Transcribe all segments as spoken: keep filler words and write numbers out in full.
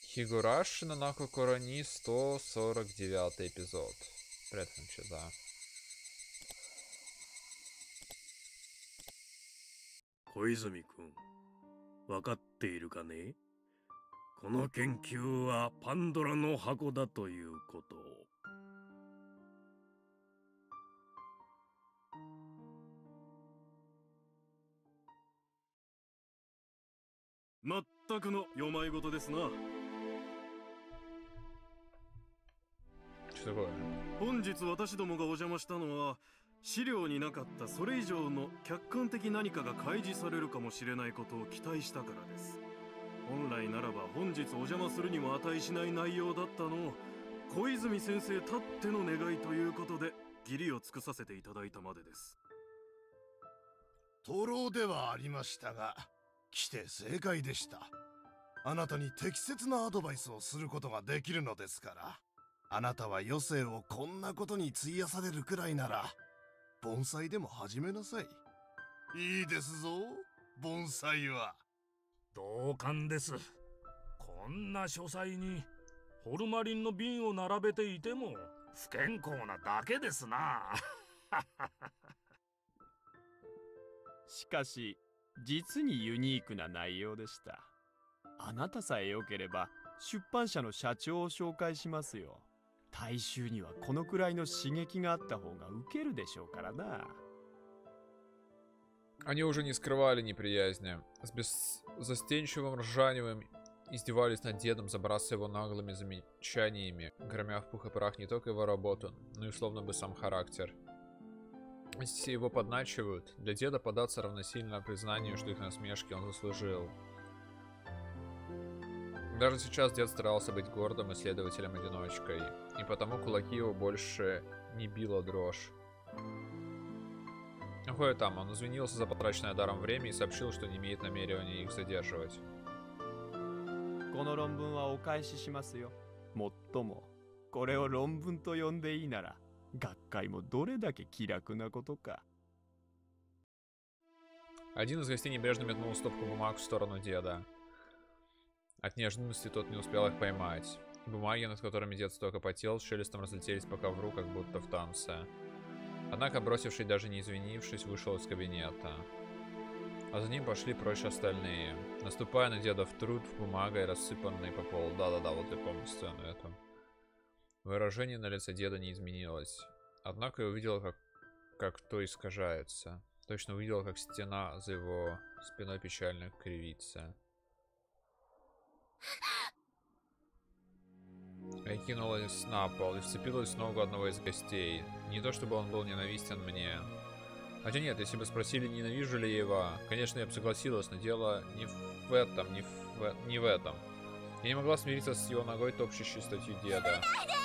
Хигураши на Нако Корони, сто сорок девятый эпизод. Привет, да. 小泉君、分かっているかね？この研究はパンドラの箱だということを。まったくのよまいごとですな。本日私どもがお邪魔したのは、資料になかったそれ以上の客観的何かが開示されるかもしれないことを期待したからです。本来ならば本日お邪魔するにも値しない内容だったのを、小泉先生たっての願いということで義理を尽くさせていただいたまでです。 徒労ではありましたが、来て正解でした。あなたに適切なアドバイスをすることができるのですから。あなたは余生をこんなことに費やされるくらいなら、盆栽でも始めなさい。いいですぞ、盆栽は。 同感です。こんな書斎にホルマリンの瓶を並べていても不健康なだけですな。 しかし実にユニークな内容でした。あなたさえよければ出版社の社長を紹介しますよ。大衆にはこのくらいの刺激があった方がウケるでしょうからな。 Они уже не скрывали неприязни. С беззастенчивым ржанием издевались над дедом, забрасывая его наглыми замечаниями, громя в пух и прах не только его работу, но и словно бы сам характер. Если его подначивают, для деда податься равносильно признанию, что их насмешки он заслужил. Даже сейчас дед старался быть гордым исследователем-одиночкой, и потому кулаки его больше не била дрожь. Кое там, он извинился за потраченное даром время и сообщил, что не имеет намерения их задерживать. この論文はお返ししますよ。もっとも、これを論文と呼んでいいなら、学会もどれだけ気楽なことか。 Один из гостей небрежно метнул стопку бумаг в сторону деда. От неожиданности тот не успел их поймать. Бумаги, над которыми дед столько потел, с шелестом разлетелись по ковру, как будто в танце. Однако, бросивший, даже не извинившись, вышел из кабинета. А за ним пошли прочь остальные, наступая на деда в труд, в бумагой, рассыпанной по полу. Да-да-да, вот я помню сцену эту. Выражение на лице деда не изменилось. Однако я увидел, как, как то искажается. Точно увидел, как стена за его спиной печально кривится. Я кинулась на пол и вцепилась в ногу одного из гостей. Не то чтобы он был ненавистен мне. Хотя нет, если бы спросили, ненавижу ли я его, конечно, я бы согласилась, но дело не в этом, не в, не в этом. Я не могла смириться с его ногой, топчущей статью деда.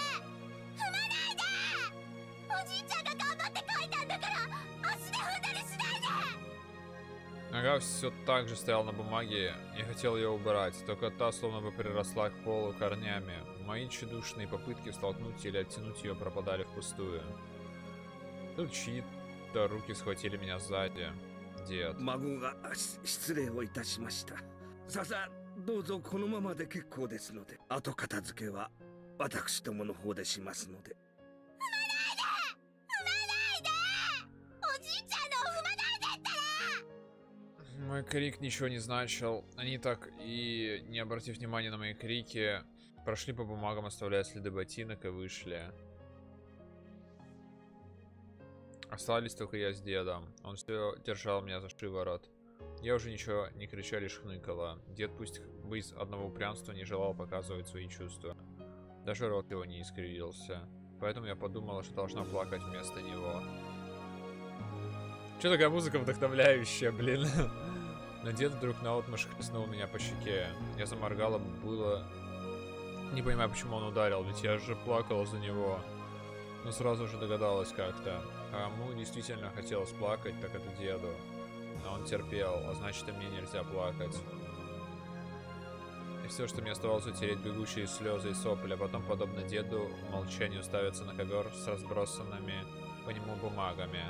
Нога все так же стояла на бумаге, я хотел ее убрать, только та словно бы приросла к полу корнями. Мои тщедушные попытки столкнуть или оттянуть ее пропадали впустую. Тут чьи-то руки схватили меня сзади. Дед. Мой крик ничего не значил. Они так и, не обратив внимания на мои крики, прошли по бумагам, оставляя следы ботинок, и вышли. Остались только я с дедом. Он все держал меня за шиворот. Я уже ничего не кричал, лишь хныкала. Дед, пусть бы из одного упрямства, не желал показывать свои чувства. Даже рот его не искривился. Поэтому я подумала, что должна плакать вместо него. Че такая музыка вдохновляющая, блин. Но дед вдруг наотмашь хлестнул меня по щеке. Я заморгала, было... Не понимаю, почему он ударил, ведь я же плакала за него. Но сразу же догадалась как-то. А кому действительно хотелось плакать, так это деду. Но он терпел, а значит, и мне нельзя плакать. И все, что мне оставалось, утереть бегущие слезы и сопли, а потом, подобно деду, в молчании уставиться на ковер с разбросанными по нему бумагами.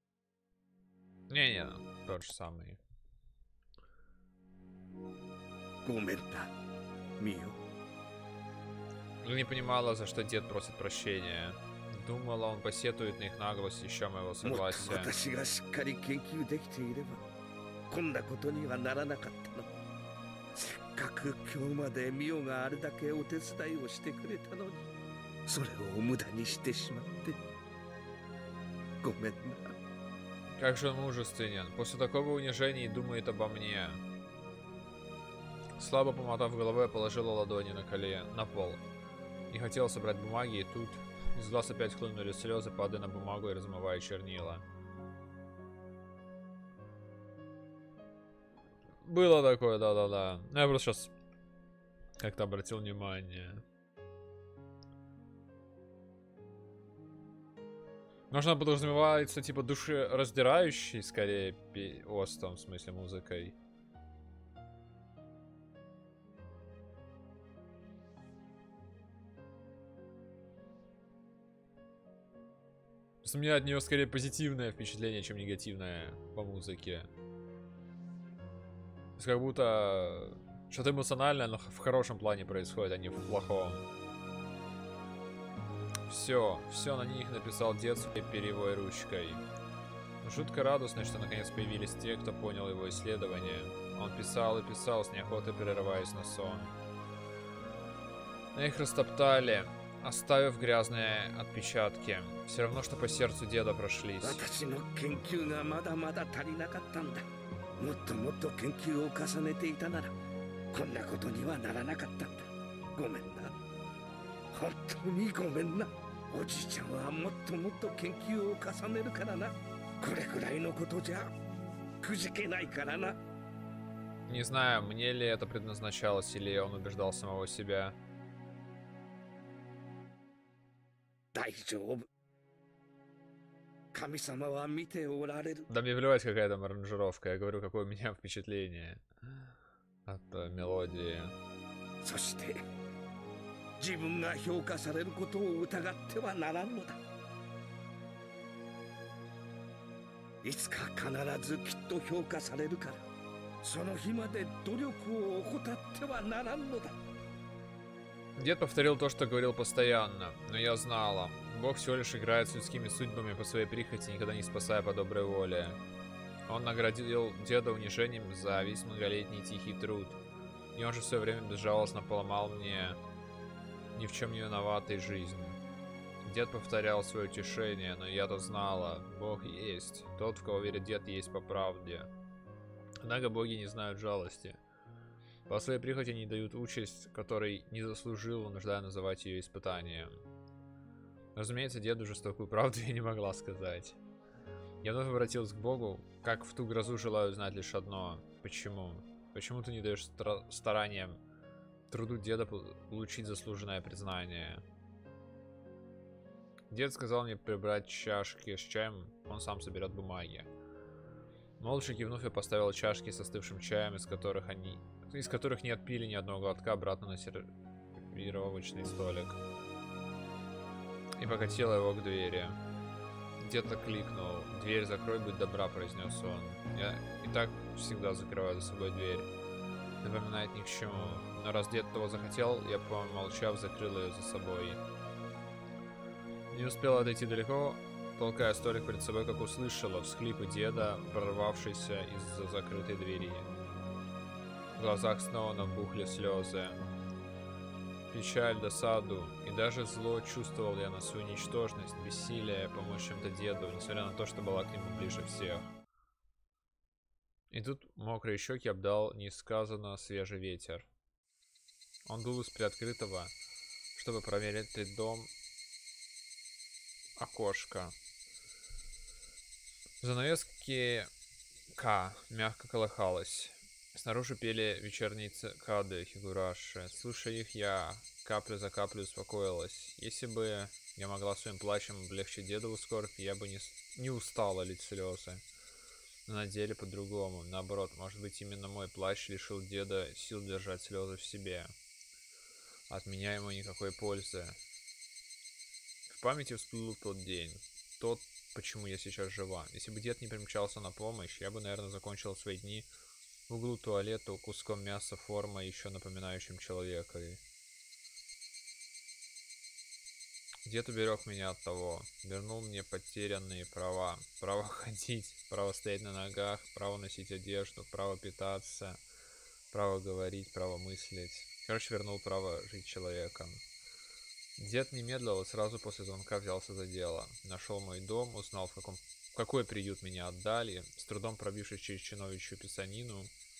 Не-не, тот же самый. ごめんな、ミオ。 Не понимала, за что дед просит прощения. Думала, он посетует на их наглость еще моего もっと согласия. 私がしっかり研究できていればこんなことにはならなかったの。せっかく今日までミオがあれだけお手伝いをしてくれたのに、それを無駄にしてしまってごめんな。 Как же он мужественен. После такого унижения думает обо мне. Слабо помотав головой, я положила ладони на колен, на пол. Не хотела собрать бумаги, и тут из глаз опять хлынули слезы, падая на бумагу и размывая чернила. Было такое, да-да-да. Я просто сейчас как-то обратил внимание. Нужно подразумевается, типа, душераздирающий, скорее, остом, в смысле, музыкой. У меня от нее скорее позитивное впечатление, чем негативное по музыке. То есть как будто что-то эмоциональное, но в хорошем плане происходит, а не в плохом. Все, все на них написал дед своей перьевой ручкой. Жутко радостно, что наконец появились те, кто понял его исследование. Он писал и писал, с неохотой прерываясь на сон. Но их растоптали, оставив грязные отпечатки. Все равно, что по сердцу деда прошлись. 私の研究がまだまだ足りなかったんだ。もっともっと研究を重ねていたならこんなことにはならなかったんだ。ごめんな。本当にごめんな。おじいちゃんはもっともっと研究を重ねるからな。これくらいのことじゃくじけないからな。 Не знаю, мне ли это предназначалось, или он убеждал самого себя. 大丈夫。神様は見ておられる。 Да мне плевать, какая там аранжировка. Я говорю, какое у меня впечатление от э, мелодии. そして自分が評価されることを疑ってはならんのだ。いつか必ずきっと評価されるから、その日まで努力を怠ってはならんのだ。 Дед повторил то, что говорил постоянно, но я знала. Бог всего лишь играет с людскими судьбами по своей прихоти, никогда не спасая по доброй воле. Он наградил деда унижением за весь многолетний тихий труд. И он же все время безжалостно поломал мне ни в чем не виноватой жизнь. Дед повторял свое утешение, но я-то знала, Бог есть. Тот, в кого верит дед, есть по правде. Однако боги не знают жалости. По своей прихоти не дают участь, которой не заслужил, вынуждая называть ее испытанием. Разумеется, деду жестокую правду я не могла сказать. Я вновь обратилась к Богу, как в ту грозу желаю знать лишь одно. Почему? Почему ты не даешь стараниям, труду деда получить заслуженное признание? Дед сказал мне прибрать чашки с чаем, он сам соберет бумаги. Молча кивнув, я поставила чашки с остывшим чаем, из которых они, из которых не отпили ни одного глотка, обратно на сервировочный столик. И покатила его к двери. Дед кликнул. «Дверь закрой, будь добра», — произнес он. Я и так всегда закрываю за собой дверь. Напоминает ни к чему. Но раз дед того захотел, я, помолчав, закрыл ее за собой. Не успела отойти далеко, толкая столик перед собой, как услышала всхлипы деда, прорвавшийся из-за закрытой двери. В глазах снова набухли слезы. Печаль, досаду и даже зло чувствовал я на свою ничтожность, бессилие помочь чем-то деду, несмотря на то, что была к нему ближе всех. И тут мокрые щеки обдал несказанно свежий ветер. Он дул из приоткрытого, чтобы проверить дом, окошко. Занавески К мягко колыхалась. Снаружи пели вечерние цикады Хигураши. Слушая их, я каплю за каплей успокоилась. Если бы я могла своим плачем облегчить дедову скорбь, я бы не, не устала лить слезы. Но на деле по-другому. Наоборот, может быть, именно мой плач лишил деда сил держать слезы в себе. От меня ему никакой пользы. В памяти всплыл тот день. Тот, почему я сейчас жива. Если бы дед не примчался на помощь, я бы, наверное, закончила свои дни В углу туалета у куском мяса форма, еще напоминающим человека. Дед уберег меня от того, вернул мне потерянные права. Право ходить, право стоять на ногах, право носить одежду, право питаться, право говорить, право мыслить. Короче, вернул право жить человеком. Дед не медлил и сразу после звонка взялся за дело. Нашел мой дом, узнал, в, каком, в какой приют меня отдали, с трудом пробившись через чиновничью писанину,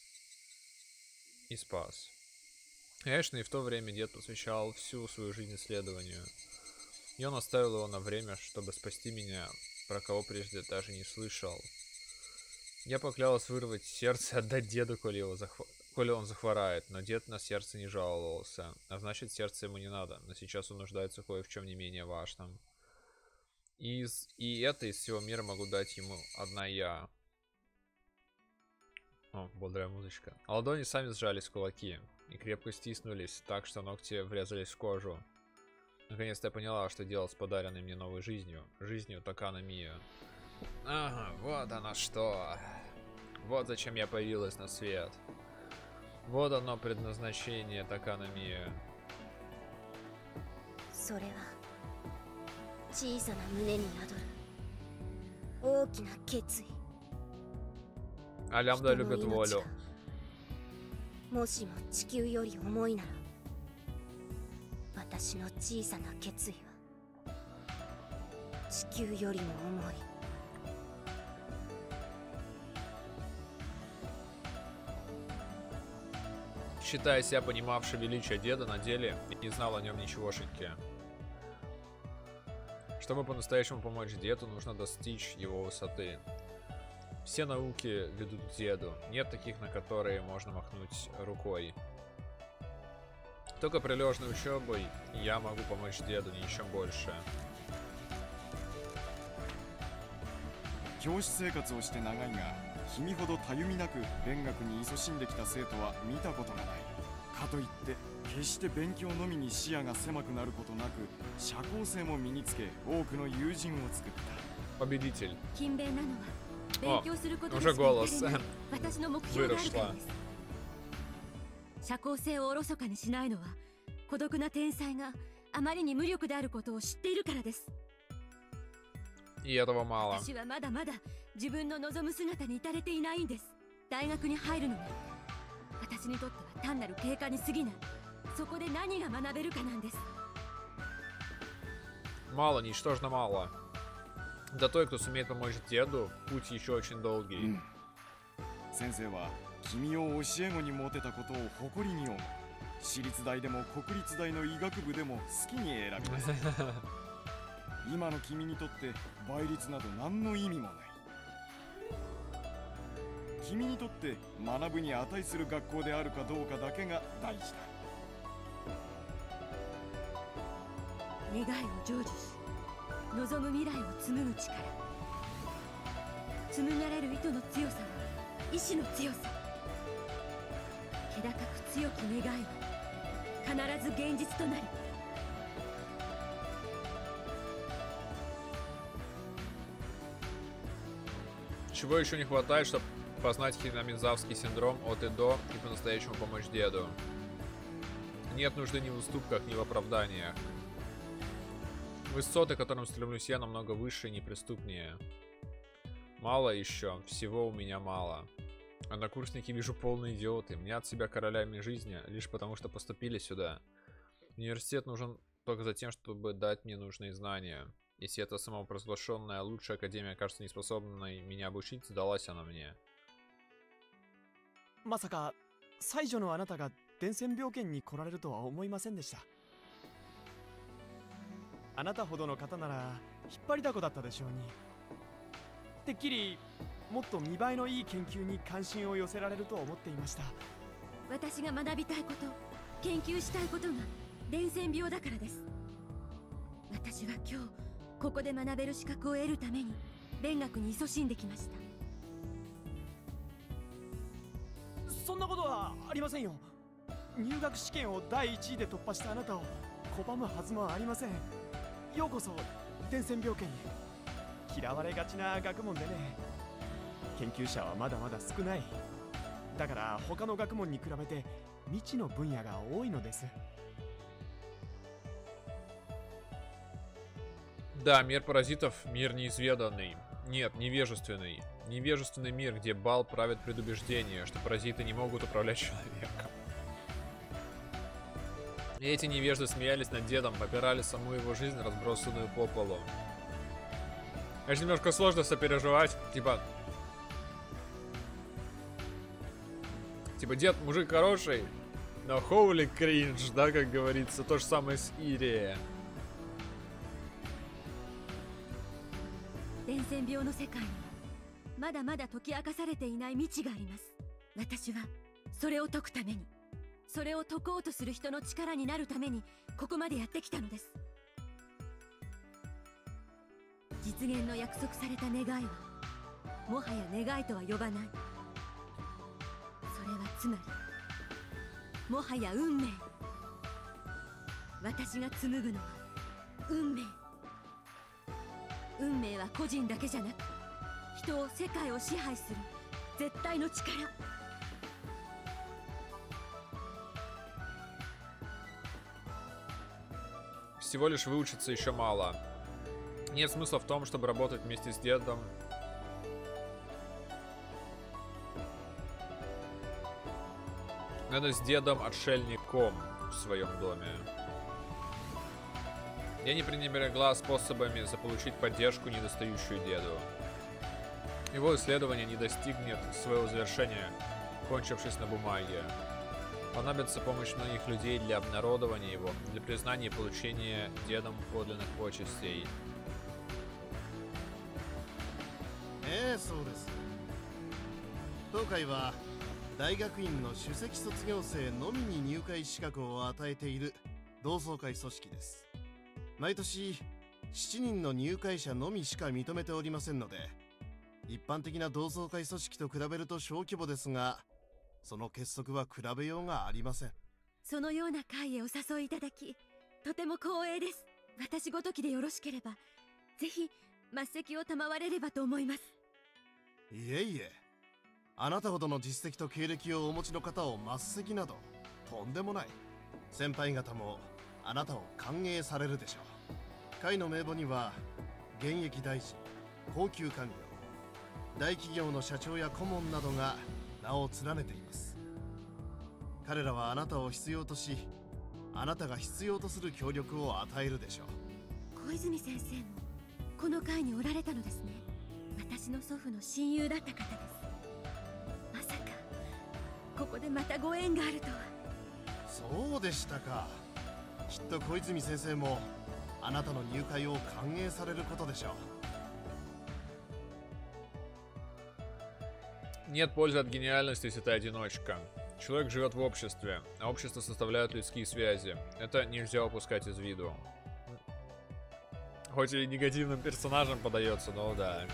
и спас. Конечно, и в то время дед посвящал всю свою жизнь исследованию. И он оставил его на время, чтобы спасти меня, про кого прежде даже не слышал. Я поклялась вырвать сердце и отдать деду, коли, его захв... коли он захворает, но дед на сердце не жаловался, а значит, сердце ему не надо, но сейчас он нуждается кое в чем не менее важном. И, из... и это из всего мира могу дать ему одна я. О, бодрая музычка. А ладони сами сжались в кулаки и крепко стиснулись, так что ногти врезались в кожу. Наконец-то я поняла, что делать с подаренной мне новой жизнью. Жизнью Такана Мия. Ага, вот оно что. Вот зачем я появилась на свет. Вот оно предназначение Такана Мия. А Лямда любит волю. Считая себя понимавшей величие деда, на деле не знал о нем ничегошеньки. Чтобы по-настоящему помочь деду, нужно достичь его высоты. Все науки ведут к деду, нет таких, на которые можно махнуть рукой. Только прилежной учебой я могу помочь деду, ничем больше. 教師生活をして長いが、君ほどたゆみなく勉学に勤しんできた生徒は見たことがない。かといって決して勉強のみに視野が狭くなることなく、社交性も身につけ、多くの友人を作った。 Победитель. 勤勉なのは勉強することで уже しか голос 至れない私の目標があるからです。 社交性をおろそかにしないのは孤独な天才があまりに無力であることを知っているからです。 И этого мало. 私はまだまだ自分の望む姿に至れていないんです。大学に入るのに私にとっては単なる経過に過ぎない。そこで何が学べるかなんです。 Мало, ничтожно мало. Для той, кто сумеет помочь деду, путь еще очень долгий. 先生は君を教え子に持てたことを誇りに思う。私立大でも国立大の医学部でも好きに選びます。今の君にとって倍率など何の意味もない。君にとって学ぶに値する学校であるかどうかだけが大事だ。 願いを成就し望む未来を紡ぐ力、紡がれる糸の強さは意志の強さ。気高く強き願いは必ず現実となり、 Чего еще не хватает, чтобы познать хинаминзавский синдром от и до и по-настоящему помочь деду? Нет нужды ни в уступках, ни в оправданиях. Высоты, к которым стремлюсь я, намного выше и неприступнее. Мало еще, всего у меня мало. Однокурсники вижу полные идиоты, мнят себя королями жизни, лишь потому что поступили сюда. Университет нужен только за тем, чтобы дать мне нужные знания. Если эта самопровозглашенная лучшая академия кажется неспособной меня обучить, сдалась она мне. まさか才女のあなたが伝染病圏に来られるとは思いませんでした。あなたほどの方なら引っ張りだこだったでしょうに。てっきりもっと見栄えのいい研究に関心を寄せられると思っていました。 私が学びたいこと、研究したいことが伝染病だからです。私は今日ここで学べる資格を得るために勉学に勤しんできました。 そんなことはありませんよ。入学試験を第一位で突破したあなたを拒むはずもありません。ようこそ伝染病圏へ。嫌われがちな学問でね、研究者はまだまだ少ない。 だから他の学問に比べて未知の分野が多いのです。 Да, мир паразитов — мир неизведанный. Нет, невежественный. Невежественный мир, где бал правит предубеждение, что паразиты не могут управлять человеком. И эти невежды смеялись над дедом, попирали саму его жизнь, разбросанную по полу. Это немножко сложно сопереживать. Типа... Типа, дед мужик хороший, но holy кринж, да, как говорится. То же самое с Ирией. 伝染病の世界にまだまだ解き明かされていない未知があります。私はそれを解くために、それを解こうとする人の力になるためにここまでやってきたのです。実現の約束された願いはもはや願いとは呼ばない。それはつまりもはや運命。私が紡ぐのは運命。運命は個人だけじゃなく、人を、世界を支配する絶対の力。 Всего лишь выучиться еще мало. Нет смысла в том, чтобы работать вместе с дедом. Надо с дедом-отшельником в своем доме. Я не пренебрегла способами заполучить поддержку, недостающую деду. Его исследование не достигнет своего завершения, кончившись на бумаге. Понадобится помощь многих людей для обнародования его, для признания и получения дедом подлинных почестей. ええ、そうです。当会は大学院の首席卒業生のみに入会資格を与えている同窓会組織です。毎年しちにんの入会者のみしか認めておりませんので、一般的な同窓会組織と比べると小規模ですが、その結束は比べようがありません。 そのような会へお誘いいただき、とても光栄です。私ごときでよろしければ、ぜひ末席を賜れればと思います。 いえいえ、あなたほどの実績と経歴をお持ちの方を末席などとんでもない。先輩方もあなたを歓迎されるでしょう。会の名簿には現役大臣、高級官僚、大企業の社長や顧問などが名を連ねています。彼らはあなたを必要とし、あなたが必要とする協力を与えるでしょう。 小泉先生もこの会におられたのですね。私の祖父の親友だった方です。まさかここでまたご縁があるとは。 そうでしたか。きっと小泉先生もあなたの入会を歓迎されることでしょう。 Нет пользы от гениальности, если ты одиночка. Человек живет в обществе, а общество составляют людские связи. Это нельзя упускать из виду. Хоть и негативным персонажем подается, но да.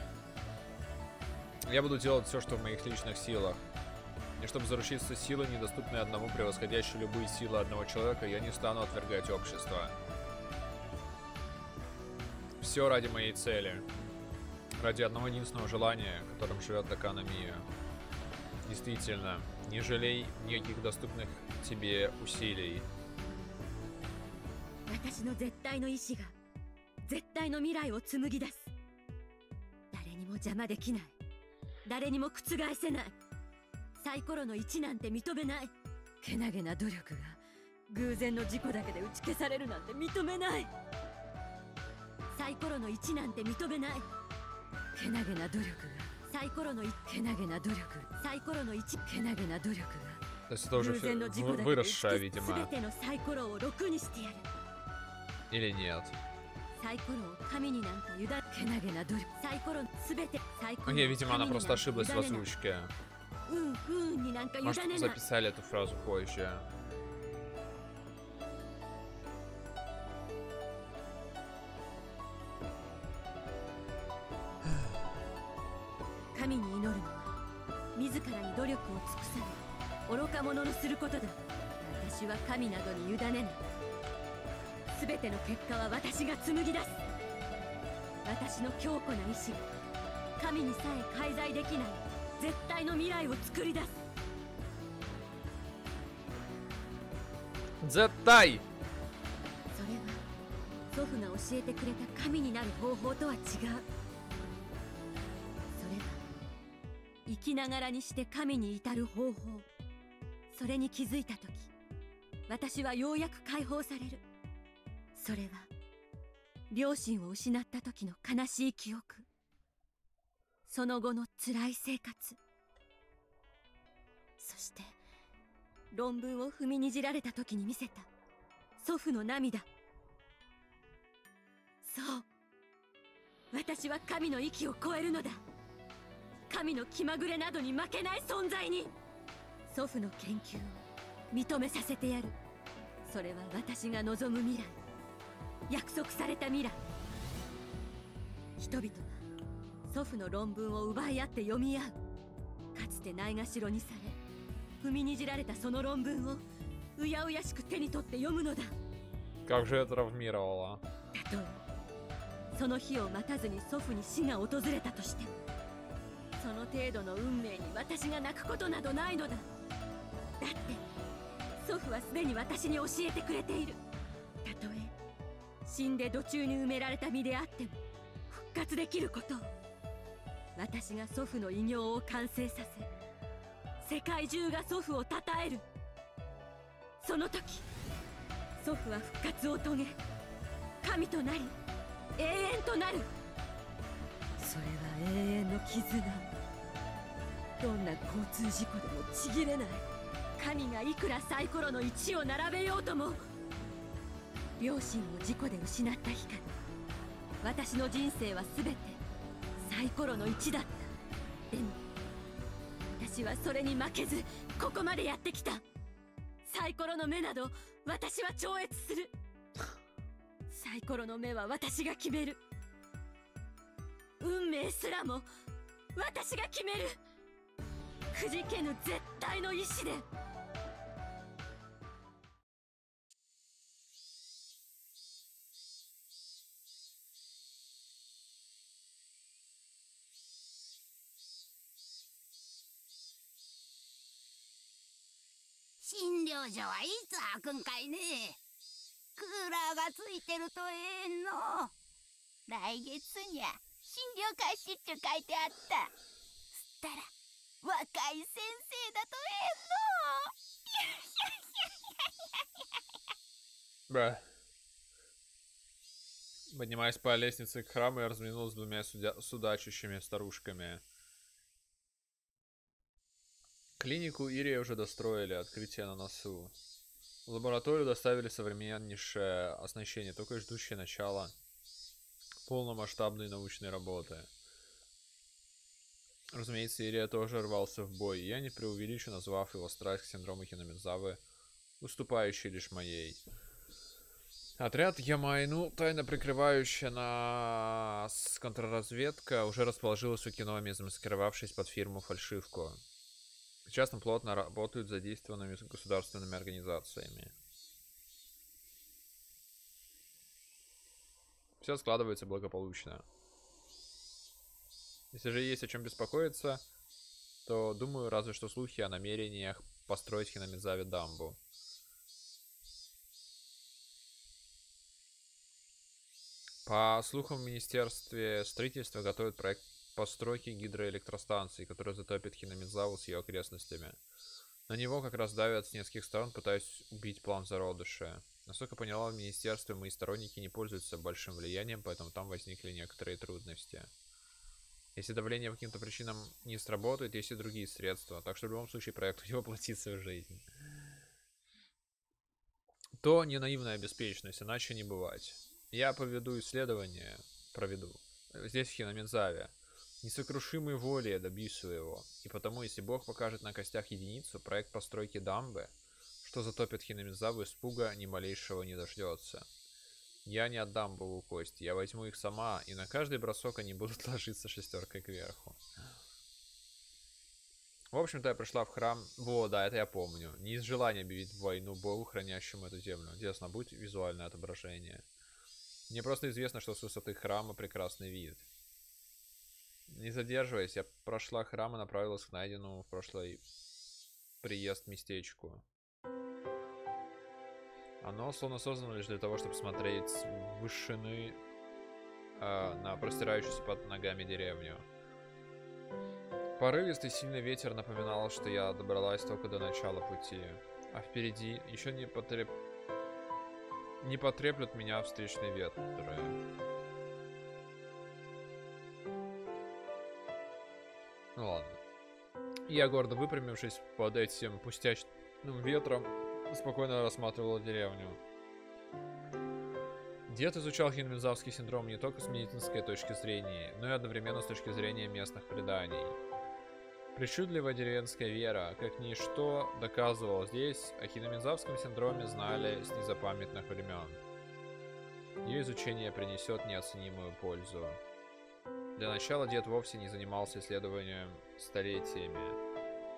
Я буду делать все, что в моих личных силах. И чтобы заручиться силой, недоступной одному, превосходящей любые силы одного человека, я не стану отвергать общество. Все ради моей цели. Ради одного единственного желания, которым живет Такана Мия. Действительно, не жалей никаких доступных тебе усилий. 私の絶対の意志が絶対の未来を紡ぎ出す。誰にも邪魔できない。誰にも覆せない。サイコロのいちなんて認めない。けなげな努力が偶然の事故だけで打ち消されるなんて認めない。サイコロのいちなんて認めない。けなげな努力がサイコロのいちけなげな努力サイコロのいちけなげな努力が偶然の事故だけで打ち消す全てのサイコロをろくにしてやる。 Или нет? サイコロを神になんか委ねけなげな努力サイコロ全てサイコロ Окей, видимо, она просто ошиблась в озвучке. Может, записали эту фразу позже. 神に祈るのは自らに努力を尽くさない愚か者のすることだ。私は神などに委ねない。全ての結果は私が紡ぎ出す。私の強固な意志が神にさえ介在できない絶対の未来を作り出す。 絶対それは祖父が教えてくれた神になる方法とは違う。それは生きながらにして神に至る方法。それに気づいた時、私はようやく解放される。それは両親を失った時の悲しい記憶、その後の辛い生活、そして論文を踏みにじられた時に見せた祖父の涙。そう、私は神の域を超えるのだ。神の気まぐれなどに負けない存在に。祖父の研究を認めさせてやる。それは私が望む未来、約束された未来。人々は祖父の論文を奪い合って読み合う。かつてないがしろにされ踏みにじられたその論文をうやうやしく手に取って読むのだ。 Как же это травмировало. たとえその日を待たずに祖父に死が訪れたとしても、その程度の運命に私が泣くことなどないのだ。だって祖父はすでに私に教えてくれている。たとえ死んで土中に埋められた身であっても復活できることを。私が祖父の偉業を完成させ、世界中が祖父をたたえる。その時祖父は復活を遂げ、神となり永遠となる。それは永遠の絆。どんな交通事故でもちぎれない。神がいくらサイコロのいちを並べようとも。両親を事故で失った日から私の人生は全てサイコロのいちだった。でも私はそれに負けずここまでやってきた。サイコロの目など私は超越する。サイコロの目は私が決める。運命すらも私が決める。くじけぬ絶対の意志で。 診療所はいつ開くんかいね。クーラーがついてるとええの。来月にゃ診療開始って書いてあった。つったら若い先生だとええの。 Бра. Поднимаясь по лестнице к храму, я разминулся с двумя судя... судачащими старушками. Клинику Ирия уже достроили, открытие на носу. В лабораторию доставили современнейшее оснащение, только и ждущее начала полномасштабной научной работы. Разумеется, Ирия тоже рвался в бой, и я не преувеличу, назвав его страсть к синдрому Хинамидзавы, уступающей лишь моей. Отряд Ямайну, тайно прикрывающая нас контрразведка, уже расположилась у Киноми, замаскировавшись под фирму фальшивку. Сейчас там плотно работают с задействованными государственными организациями. Все складывается благополучно. Если же есть о чем беспокоиться, то думаю разве что слухи о намерениях построить в Хинамидзаве дамбу. По слухам, в Министерстве строительства готовят проект постройки гидроэлектростанции, которая затопит Хинамидзаву с ее окрестностями. На него как раз давят с нескольких сторон, пытаясь убить план зародыша. Насколько поняла, в министерстве мои сторонники не пользуются большим влиянием, поэтому там возникли некоторые трудности. Если давление по каким-то причинам не сработает, есть и другие средства, так что в любом случае проект не воплотится в жизнь. То не наивная беспечность, иначе не бывать. Я поведу исследование, проведу, здесь в Хинамидзаве. Несокрушимой волей я добьюсь своего, и потому, если Бог покажет на костях единицу, проект постройки дамбы, что затопит Хинамидзаву, испуга ни малейшего не дождется. Я не отдам Богу кости, я возьму их сама, и на каждый бросок они будут ложиться шестеркой кверху. В общем-то, я пришла в храм. Во, да, это я помню. Не из желания объявить войну Богу, хранящему эту землю. Интересно, будет визуальное отображение. Мне просто известно, что с высоты храма прекрасный вид. Не задерживаясь, я прошла храм и направилась к найденному в прошлый приезд местечку. Оно словно создано лишь для того, чтобы смотреть с вышины э, на простирающуюся под ногами деревню. Порывистый сильный ветер напоминал, что я добралась только до начала пути, а впереди еще не, потреп... не потреплют меня встречные ветры. Ну ладно. Я, гордо выпрямившись под этим пустячным ветром, спокойно рассматривала деревню. Дед изучал хинминзавский синдром не только с медицинской точки зрения, но и одновременно с точки зрения местных преданий. Причудливая деревенская вера, как ничто, доказывала здесь, о хинминзавском синдроме знали с незапамятных времен. Ее изучение принесет неоценимую пользу. Для начала дед вовсе не занимался исследованием столетиями.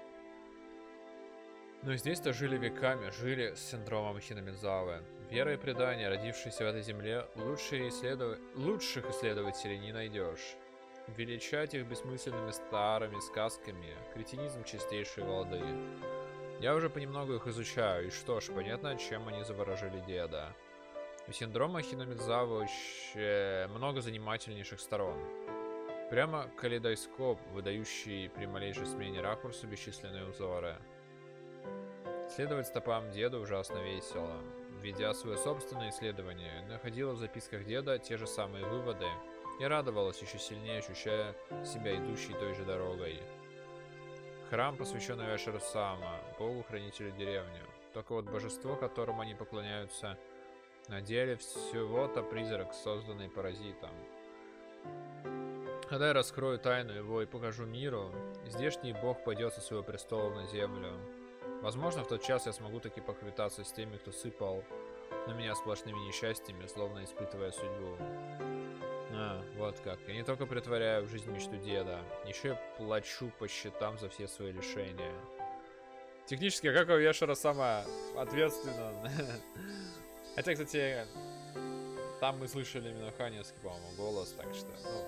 Но здесь-то жили веками, жили с синдромом Хинамидзавы. Вера и предания, родившиеся в этой земле, лучшие исследов... лучших исследователей не найдешь. Величать их бессмысленными старыми сказками – кретинизм чистейшей воды. Я уже понемногу их изучаю, и что ж, понятно, чем они заворожили деда. У синдрома Хинамидзавы очень много занимательнейших сторон. Прямо калейдоскоп, выдающий при малейшей смене ракурса бесчисленные узоры. Следовать стопам деда ужасно весело. Ведя свое собственное исследование, находила в записках деда те же самые выводы и радовалась, еще сильнее ощущая себя идущей той же дорогой. Храм, посвященный Вайшарасама, богу-хранителю деревни. Только вот божество, которому они поклоняются, на деле всего-то призрак, созданный паразитом. Когда я раскрою тайну его и покажу миру, здешний бог пойдет со своего престола на землю. Возможно, в тот час я смогу таки поквитаться с теми, кто сыпал на меня сплошными несчастьями, словно испытывая судьбу. А, вот как. Я не только притворяю в жизнь мечту деда, еще я плачу по счетам за все свои лишения. Технически, как у Вешера сама ответственна. Хотя, кстати, там мы слышали именно ханевский, по-моему, голос, так что, ну...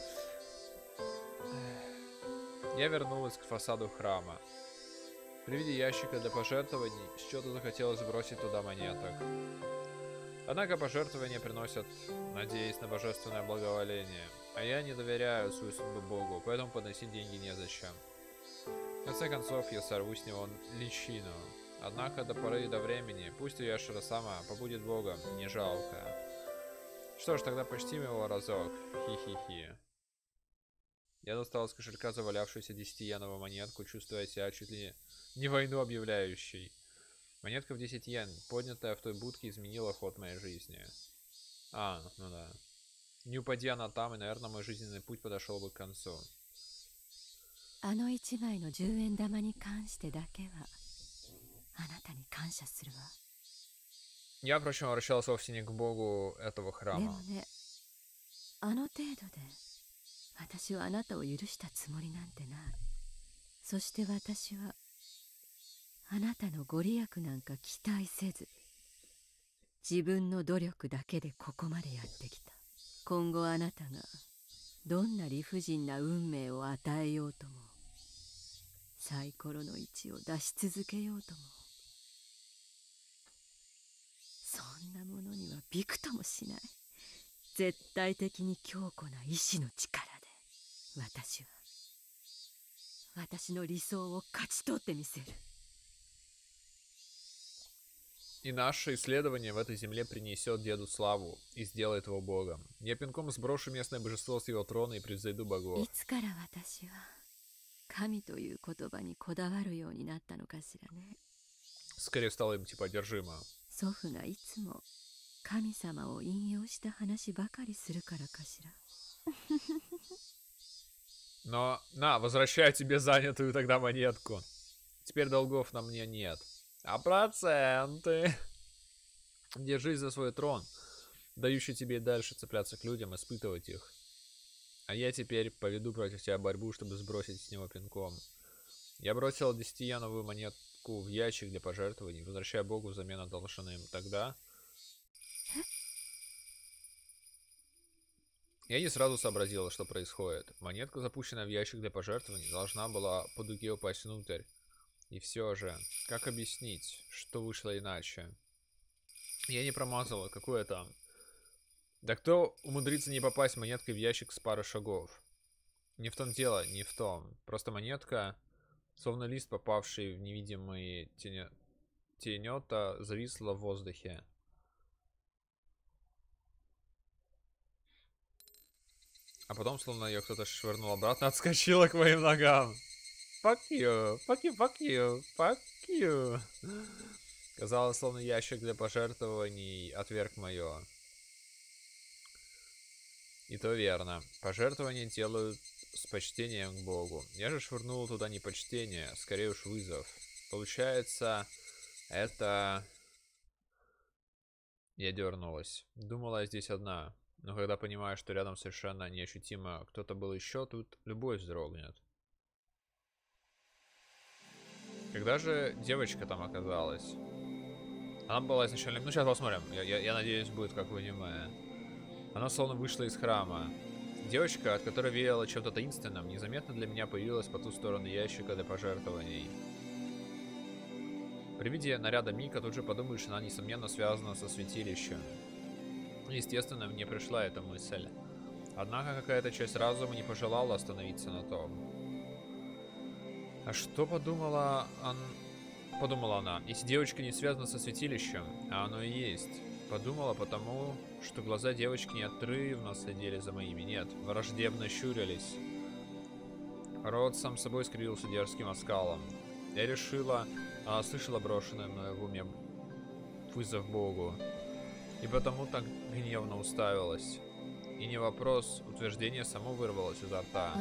Я вернулась к фасаду храма. При виде ящика для пожертвований что-то захотелось бросить туда монеток. Однако пожертвования приносят, надеясь на божественное благоволение, а я не доверяю свою судьбу Богу, поэтому подносить деньги незачем. В конце концов, я сорву с него личину. Однако до поры и до времени, пусть у Яшера сама побудет Богом, не жалко. Что ж, тогда почтим его разок. Хи-хи-хи. Я достал из кошелька завалявшуюся десятиеновую монетку, чувствуя себя чуть ли не войну объявляющей. Монетка в десять йен, поднятая в той будке, изменила ход моей жизни. А, ну да. Не упади она там, и, наверное, мой жизненный путь подошел бы к концу. Я, впрочем, обращался вовсе не к богу этого храма. 私はあなたを許したつもりなんてない。そして私はあなたのご利益なんか期待せず、自分の努力だけでここまでやってきた。今後あなたがどんな理不尽な運命を与えようとも、サイコロの位置を出し続けようとも、そんなものにはびくともしない。絶対的に強固な意志の力。私は私の理想を勝ち取ってみせる。 И наше исследование в этой земле принесет деду славу и сделает его богом. Я пинком сброшу местное божество с его трона и превзойду богов. いつから私は神という言葉にこだわるようになったのかしらね。 Скорее стало им типа одержимо. 祖父がいつも神様を引用した話ばかりするからかしら。 Но, на, возвращаю тебе занятую тогда монетку. Теперь долгов на мне нет. А проценты? Держись за свой трон, дающий тебе и дальше цепляться к людям, испытывать их. А я теперь поведу против тебя борьбу, чтобы сбросить с него пинком. Я бросил десятияновую монетку в ящик для пожертвований, возвращая Богу взамен одолженным. Тогда... Я не сразу сообразила, что происходит. Монетка, запущенная в ящик для пожертвований, должна была по дуге упасть внутрь. И все же, как объяснить, что вышло иначе? Я не промазала, какое там. Да кто умудрится не попасть монеткой в ящик с пары шагов? Не в том дело, не в том. Просто монетка, словно лист, попавший в невидимые тени... тенета, зависла в воздухе. А потом, словно ее кто-то швырнул обратно, отскочила к моим ногам. Fuck you, fuck you, fuck you, fuck you. Казалось, словно ящик для пожертвований отверг мое. И то верно. Пожертвования делают с почтением к Богу. Я же швырнул туда не почтение, скорее уж вызов. Получается, это... Я дернулась. Думала, я здесь одна. Но когда понимаю, что рядом совершенно неощутимо кто-то был еще, тут любовь вздрогнет. Когда же девочка там оказалась? Она была изначально... Ну, сейчас посмотрим. Я, я, я надеюсь, будет как в аниме. Она словно вышла из храма. Девочка, от которой веяло чем-то таинственным, незаметно для меня появилась по ту сторону ящика для пожертвований. При виде наряда Мика тут же подумаешь, она, несомненно, связана со святилищем. Естественно, мне пришла эта мысль. Однако какая-то часть разума не пожелала остановиться на том. А что подумала он... Подумала она, если девочка не связана со святилищем, а оно и есть. Подумала потому, что глаза девочки неотрывно следили за моими. Нет, враждебно щурились. Рот сам собой скривился дерзким оскалом. Я решила, она слышала брошенное мною в уме вызов Богу. И потому так гневно уставилась. И не вопрос, утверждение само вырвалось изо рта.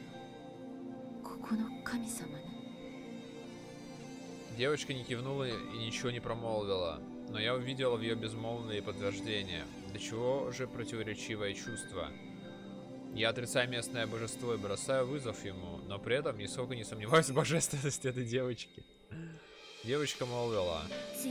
Девочка не кивнула и ничего не промолвила, но я увидела в ее безмолвные подтверждения. До чего же противоречивое чувство. Я отрицаю местное божество и бросаю вызов ему, но при этом нисколько не сомневаюсь в божественности этой девочки. Девочка молвила.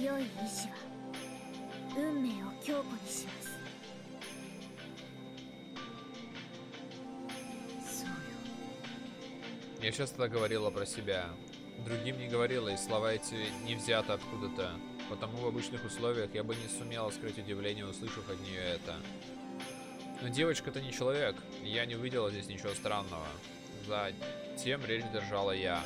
Я часто говорила про себя. Другим не говорила, и слова эти не взяты откуда-то. Потому в обычных условиях я бы не сумела скрыть удивление, услышав от нее это. Но девочка-то не человек, и я не увидела здесь ничего странного. Затем речь держала я.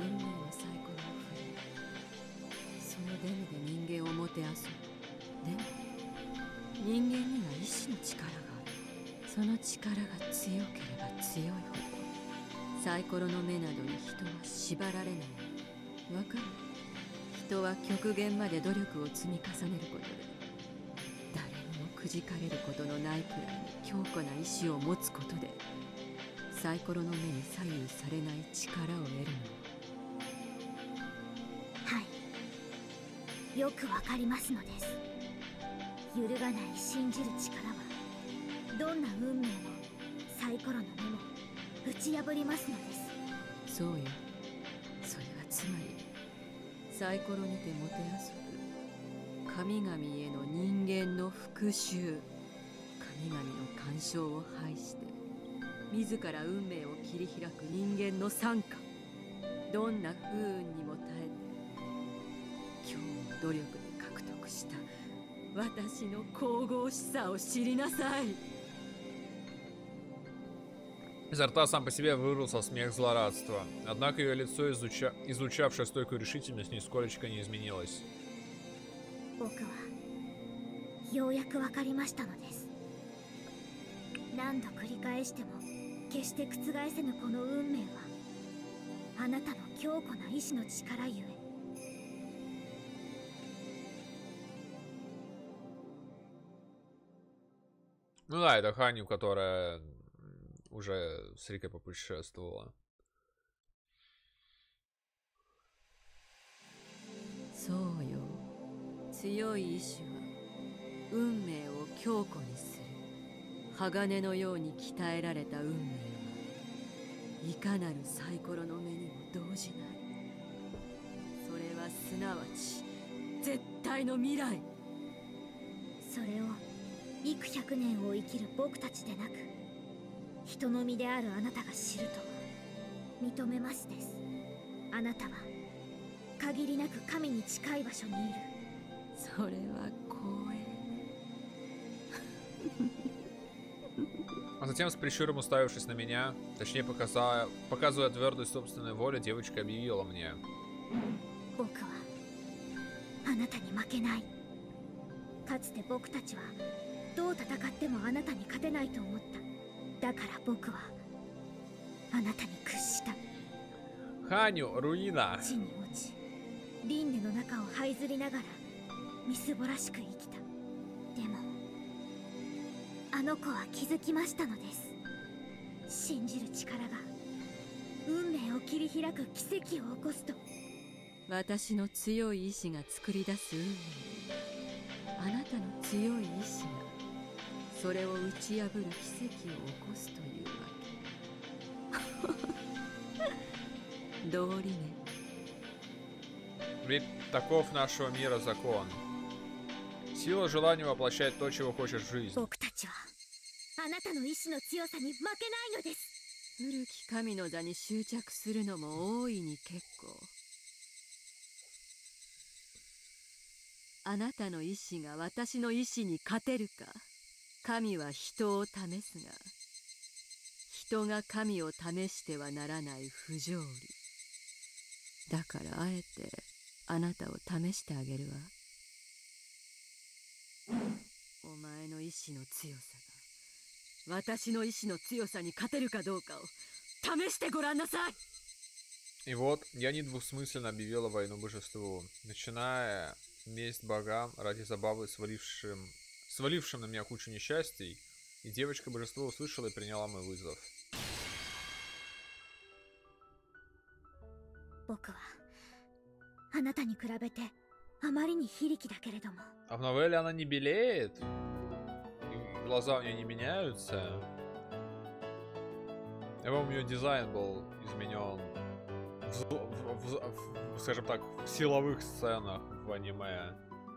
よくわかりますのです。揺るがない信じる力はどんな運命もサイコロの目も打ち破りますのです。そうよ。それはつまりサイコロにてもてあそぶ神々への人間の復讐、神々の干渉を排して自ら運命を切り開く人間の惨禍、どんな不運にも耐えて今日の努力で獲得した私の神々しさを知りなさい。 Изо рта сам по себе вырвался смех злорадства. Однако ее лицо, изуча... излучавшее стойкую решительность, нисколечко не изменилось. Ну да, это Ханю, которая уже с Рикой попутешествовала. それを幾百年を生きる僕たちでなく人の身であるあなたが知ると認めますです。あなたは限りなく神に近い場所にいる。それは光栄。 А затем, с прищуром уставившись на меня, точнее показа... показывая твердость собственной воли, девочка объявила мне. 僕はあなたに負けない。かつて僕たちはどう戦ってもあなたに勝てないと思った。だから僕はあなたに屈した。 Ханю, руина. 地に落ち、輪廻の中を這いずりながらみすぼらしく生きた。でもあの子は気づきましたのです。信じる力が運命を切り開く奇跡を起こすと。私の強い意志が作り出す運命、あなたの強い意志がそれを打ち破る奇跡を起こすというわけ。道理ね。 Ведь таков нашего мира закон. Сила желания воплощать то, чего хочешь в жизнь. 僕たちはあなたの意志の強さに負けないのです。古き神の座に執着するのも大いに結構。あなたの意志が私の意志に勝てるか。神は人を試すが、人が神を試してはならない不条理。だからあえてあなたを試してあげるわ。お前の意志の強さが私の意志の強さに勝てるかどうかを試してごらんなさい。 И вот я недвусмысленно объявила войну божеству, начиная месть богам ради забавы свалившим, свалившим на меня кучу несчастий, и девочка божества услышала и приняла мой вызов. 僕はあなたに比べてあまりに非力だけれども。 А в новелле она не белеет? И глаза у нее не меняются? Я помню, ее дизайн был изменен в, в, в, в, скажем так, в силовых сценах в аниме.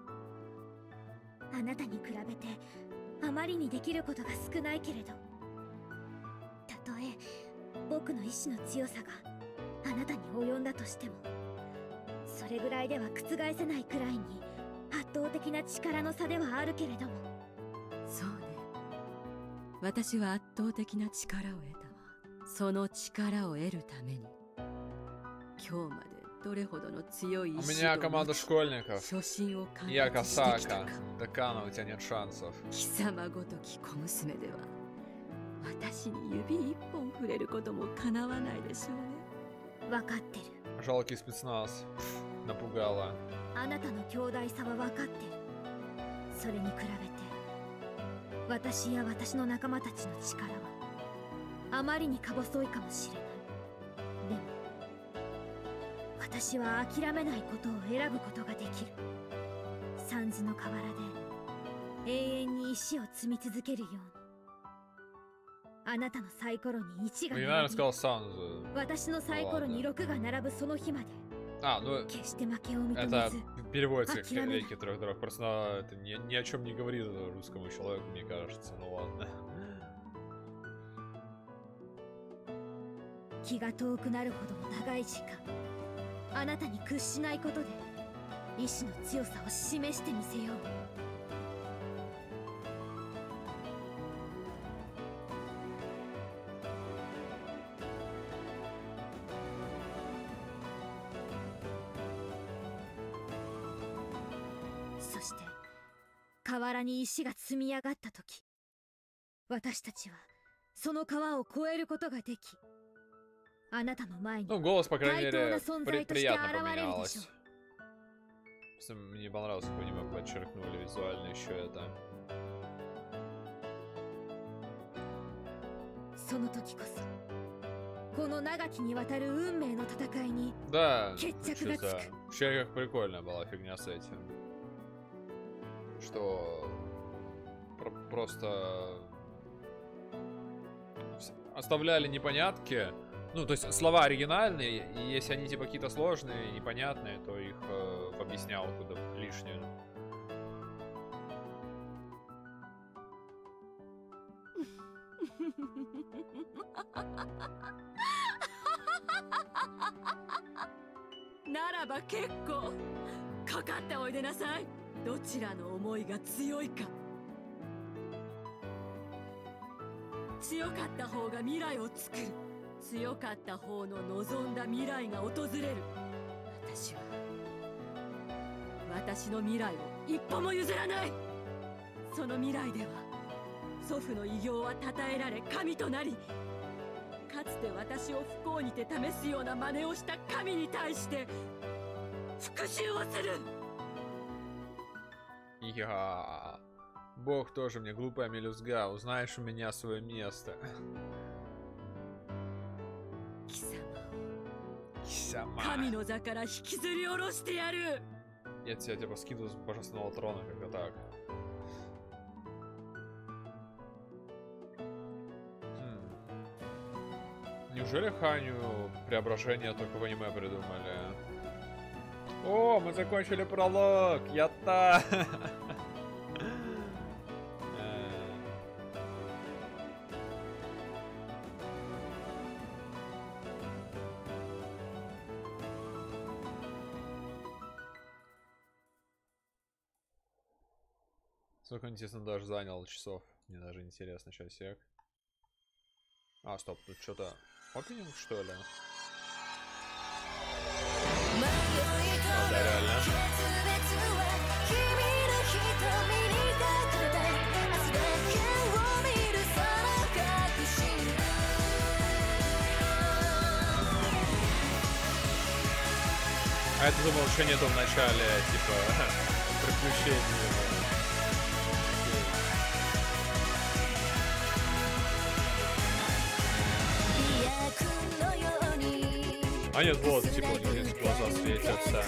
あなたに比べてあまりにできることが少ないけれど、たとえ僕の意志の強さがあなたに及んだとしても、それぐらいでは覆せないくらいに圧倒的な力の差ではあるけれども。そうね、私は圧倒的な力を得たわ。その力を得るために今日までどれほどの強い意 У 志 меня と команда школьников. 初心を完 Я 結してきた Касака. か。 Декана, у тебя нет шансов. 貴様ごとき小娘では私に指一本触れることもかなわないでしょうね。分かってる。 Жалкий спецназ. Напугала. あなたの強大さは分かってる。それに比べて私や私の仲間たちの力はあまりにか細いかもしれない。でも私は諦めないことを選ぶことができる。三途の河原で永遠に石を積み続けるように。あなたのサイコロにいちが Я, 並 наверное, び、 сказал Санзу. 私のサイコロにろくが並ぶその日まで А, ну 決して負けを認め это ず。 переводится как Акираме. рейки трех дорог. Просто это ни, ни о чем не говорит русскому человеку, мне кажется. Ну ладно. 気が遠くなるほどの長い時間、あなたに屈しないことで意志の強さを示してみせよう。そして河原に石が積み上がった時、私たちはその川を越えることができ、あなたの前に Ну, голос, по крайней 対等 мере, な存 при- 在として приятно 現れるでしょ поменялось. う。 Просто мне понравилось, как они подчеркнули визуально еще это. その時こそこの長きにわたる運命の戦いに Да, Кетчак что-то... Гацк. Вообще, как прикольная была фигня с этим. Что... про- просто... Оставляли непонятки. Ну, то есть слова оригинальные, и если они типа какие-то сложные, непонятные, то их э, в объяснялку да, лишнюю. Нараба кекко. かかっておいでなさい。どちらの思いが強いか。 強かった方が未来を作る。強かった方の望んだ未来が訪れる。私は私の未来を一歩も譲らない。その未来では祖父の偉業は称えられ神となり、かつて私を不幸にて試すような真似をした神に対して復讐をする。 Я. Бог тоже мне глупая мелюзга. Узнаешь у меня свое место. Кисама. Я тебя типа скину с божественного трона, как-то так. Хм. Неужели Ханю преображение только в аниме придумали? О, мы закончили пролог! Я-та! Сколько, интересно, даже занял часов? Мне даже интересно, сейчас сек. А, стоп, тут что-то опенинг, что ли? А, да, реально. А это думал, что нету в начале, типа, приключений. А нет, вот, типа, у них здесь глаза светятся.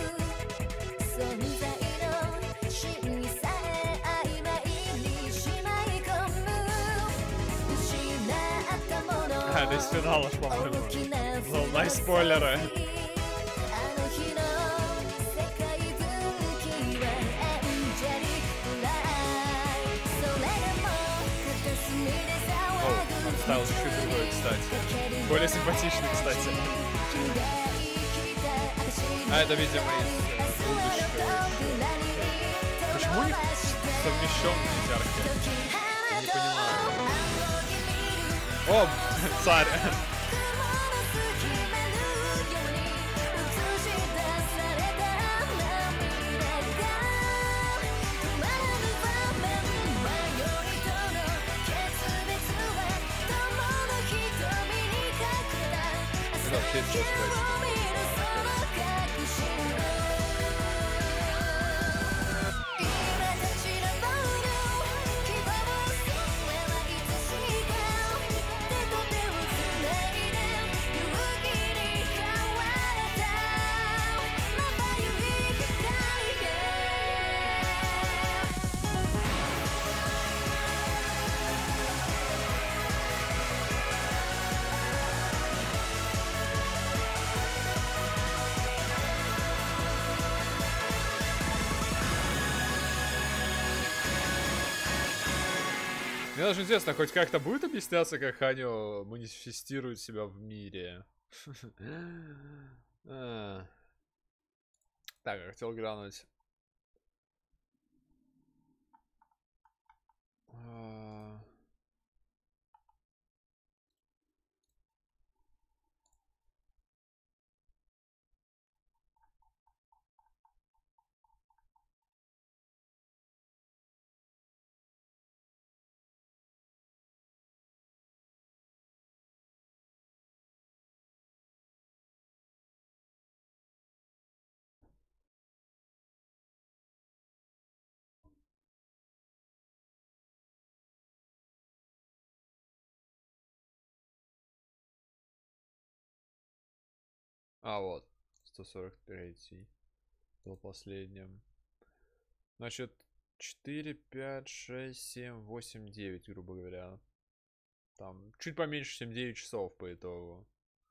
А, это из финала, по-моему. Волна спойлеры. О, он стал чуть другой, кстати. Более симпатичный, кстати. А это, видимо, из будущего. Почему у них совмещенные яркие? Я не понимаю. О, царь! Вообще все точно. Мне даже интересно, хоть как-то будет объясняться, как Ханю манифестирует себя в мире. Так, я хотел глянуть. А, вот. сто сорок третий. Был последним. Значит, четыре, пять, шесть, семь, восемь, девять, грубо говоря. Там чуть поменьше, чем девять часов по итогу.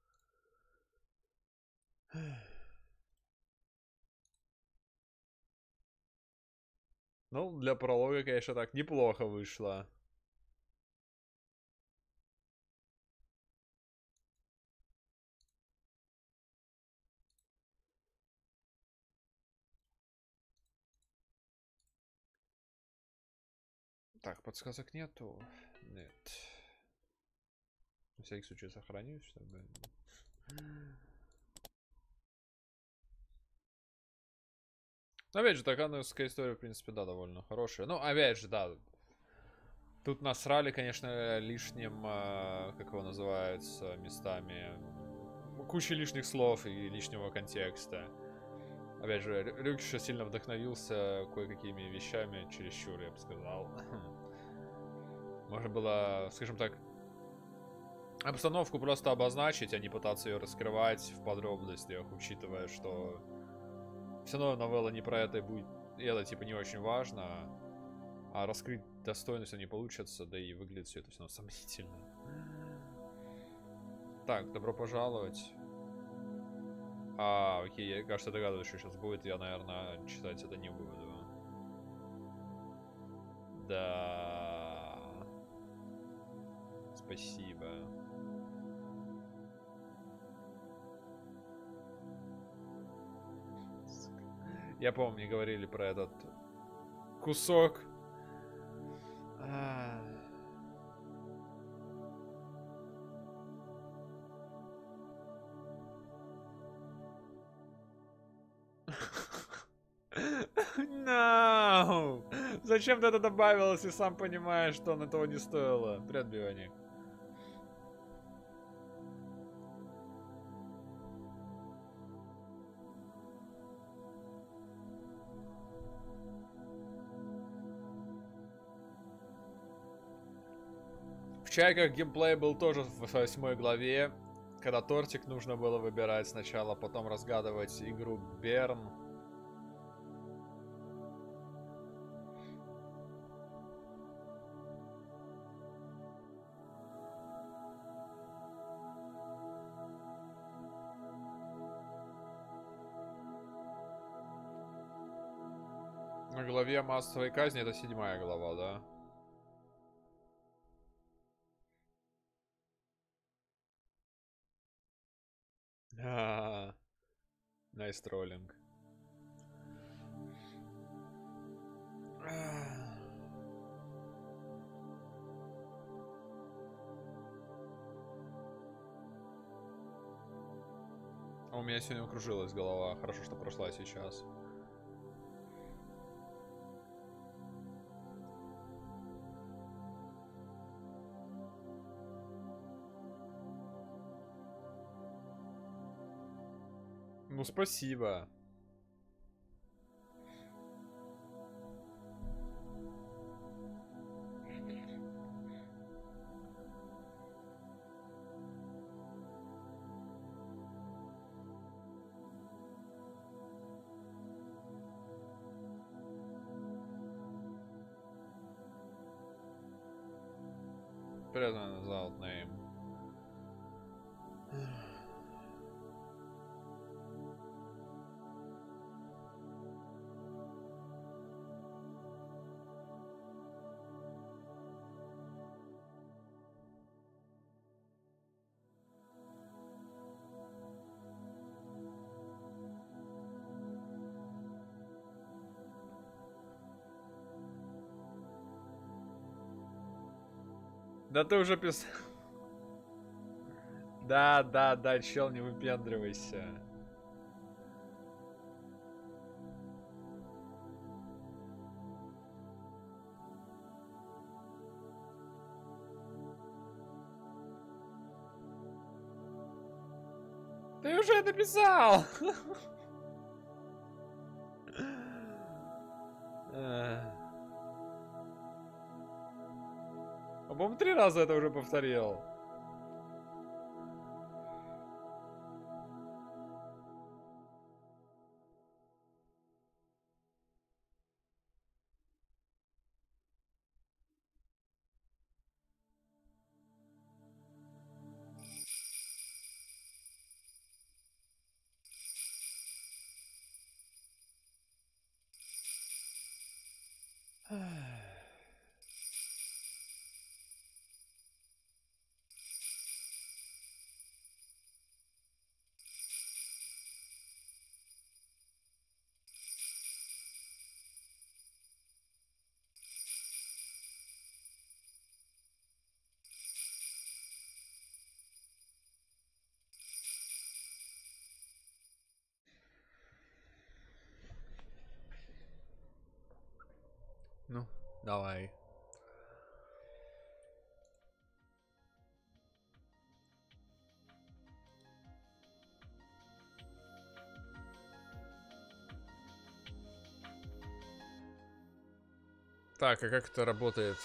Ну, для пролога, конечно, так неплохо вышло. Так, подсказок нету. Нет. На всякий случай сохранюсь, чтобы... Опять же, такановская история, в принципе, да, довольно хорошая. Ну, опять же, да. Тут насрали, конечно, лишним, э, как его называется, местами. Куча лишних слов и лишнего контекста. Опять же, Рюкиша сильно вдохновился кое-какими вещами, чересчур, я бы сказал. Можно было, скажем так, обстановку просто обозначить, а не пытаться ее раскрывать в подробностях, учитывая, что все равно новелла не про это и будет, и это типа не очень важно, а раскрыть достойно все не получится, да и выглядит все это все равно сомнительно. Так, добро пожаловать. А, окей, я, кажется, догадываюсь, что сейчас будет, я, наверное, читать это не буду. Да. Спасибо. Я помню, мне говорили про этот кусок. А... No! Зачем ты это добавил, если сам понимаешь, что он этого не стоило? Привет, Бионик. В Чайках геймплей был тоже в восьмой главе, когда тортик нужно было выбирать сначала, потом разгадывать игру Берн. На главе массовой казни это седьмая глава, да? А, найс троллинг. А у меня сегодня укружилась голова. Хорошо, что прошла сейчас. Ну, спасибо. Present without name. Да ты уже писал. Да, да, да, чел, не выпендривайся. Ты уже написал. По-моему, три раза это уже повторил. Ну, давай. Так, а как это работает?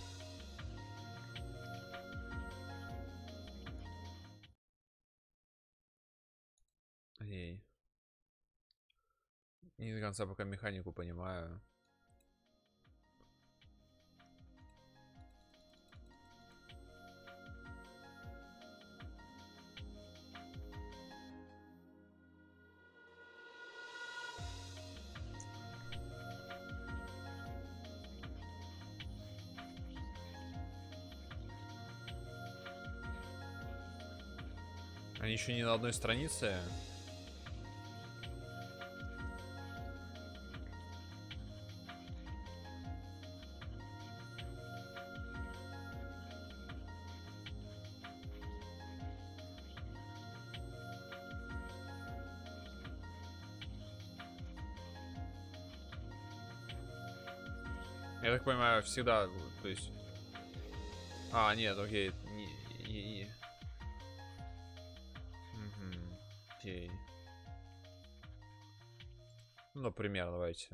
Ей. Не до конца пока механику понимаю. Они еще не на одной странице. Я так понимаю, всегда, то есть... А, нет, окей. Не, не, не. Угу. Окей. Ну, например, давайте.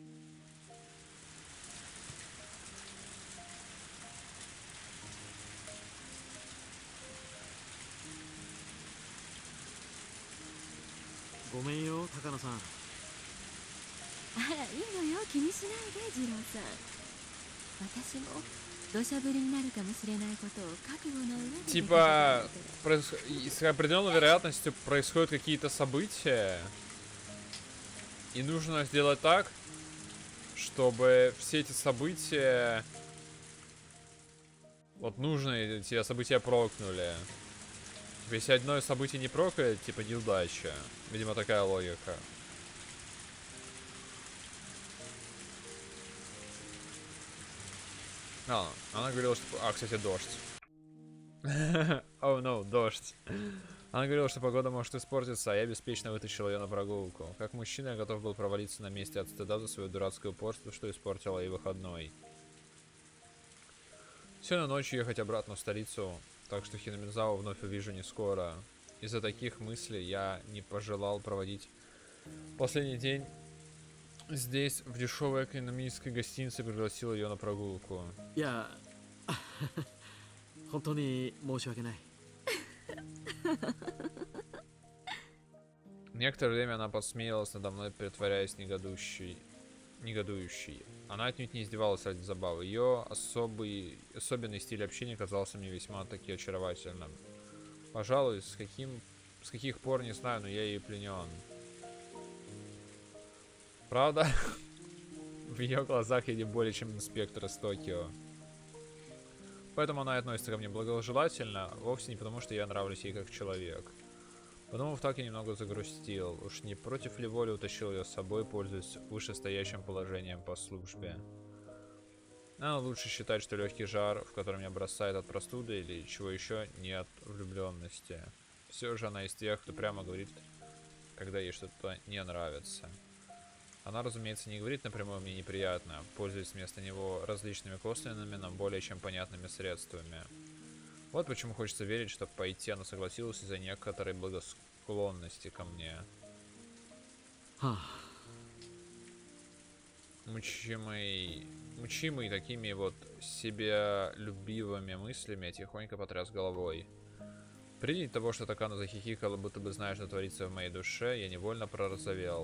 Гомейо, Такано-сан. あら、いいのよ、気にしないで、次郎さん。私も土砂降りになるかもしれないことを覚悟の上で。 Типа, проис... с определенной вероятностью происходят какие-то события, и нужно сделать так, чтобы все эти события, вот нужные эти события прокнули. Если одно событие не прокает, типа неудача. Видимо, такая логика. А, она говорила, что... А, кстати, дождь. О, oh, no, дождь. Она говорила, что погода может испортиться, а я беспечно вытащил ее на прогулку. Как мужчина, я готов был провалиться на месте от стыда за свою дурацкую упорство, что испортило ей выходной. Сегодня ночью ехать обратно в столицу, так что Хинамидзаву вновь увижу не скоро. Из-за таких мыслей я не пожелал проводить последний день здесь, в дешевой экономической гостинице, пригласил ее на прогулку. Я... Некоторое время она подсмеялась надо мной, притворяясь негодующей. негодующей. Она отнюдь не издевалась ради забавы. Ее особый, особенный стиль общения казался мне весьма таки очаровательным. Пожалуй, с каким, с каких пор не знаю, но я ей пленен. Правда? В ее глазах я не более чем инспектор из Токио. Поэтому она относится ко мне благожелательно, вовсе не потому, что я нравлюсь ей как человек. Подумав так, я немного загрустил. Уж не против ли воли утащил ее с собой, пользуясь вышестоящим положением по службе. Но лучше считать, что легкий жар, в котором меня бросает от простуды или чего еще, не от влюбленности. Все же она из тех, кто прямо говорит, когда ей что-то не нравится. Она, разумеется, не говорит напрямую «мне неприятно», пользуясь вместо него различными косвенными, но более чем понятными средствами. Вот почему хочется верить, что пойти она согласилась из-за некоторой благосклонности ко мне. Мучимый, мучимый такими вот себялюбивыми мыслями, я тихонько потряс головой. При того, что Такано захихикала, будто бы зная, что творится в моей душе, я невольно пророзовел.